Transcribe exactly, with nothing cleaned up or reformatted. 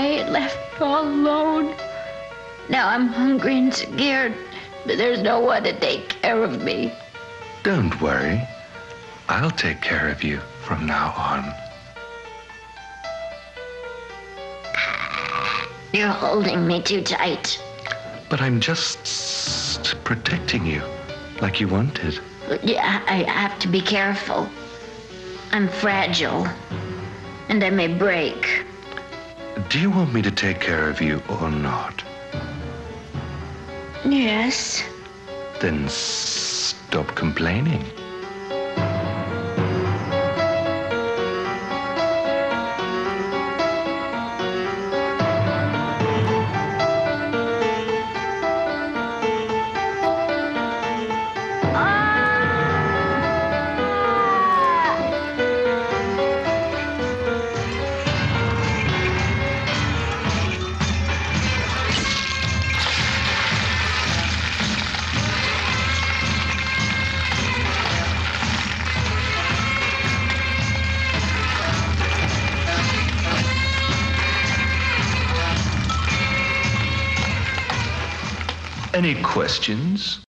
away and left me all alone. Now I'm hungry and scared, but there's no one to take care of me. Don't worry. I'll take care of you from now on. You're holding me too tight. But I'm just protecting you like you wanted. Yeah, I have to be careful. I'm fragile, and I may break. Do you want me to take care of you or not? Yes. Then stop complaining. Any questions?